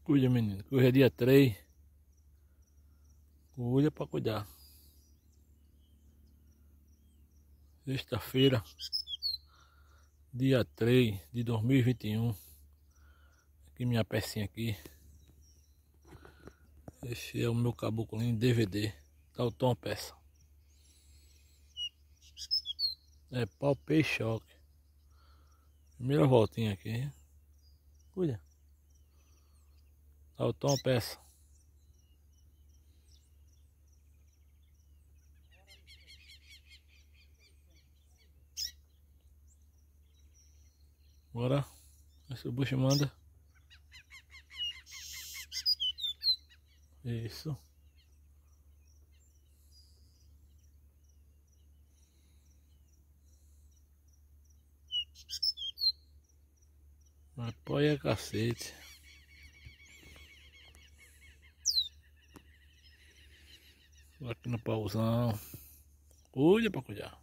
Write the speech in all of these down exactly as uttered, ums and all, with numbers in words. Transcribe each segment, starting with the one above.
Cuida, menino, que hoje é dia três. Cuida pra cuidar. Sexta-feira, dia três de dois mil e vinte e um. Aqui minha pecinha aqui. Esse é o meu caboclinho D V D. Tá o tom peça. É pau, peixe, choque. Primeira voltinha aqui. Cuida. Tá o tom peça. Bora. Esse bucho manda. Isso. Apoia cacete. Aqui no pauzão. Cuida pra cuidar.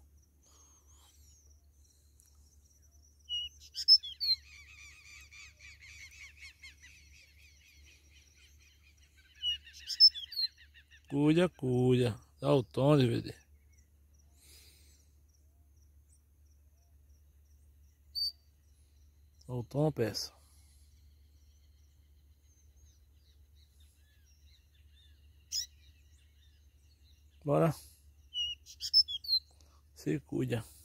Cuida, cuida. Dá o tom de D V D. Dá o tom peça. Bora. Se cuida.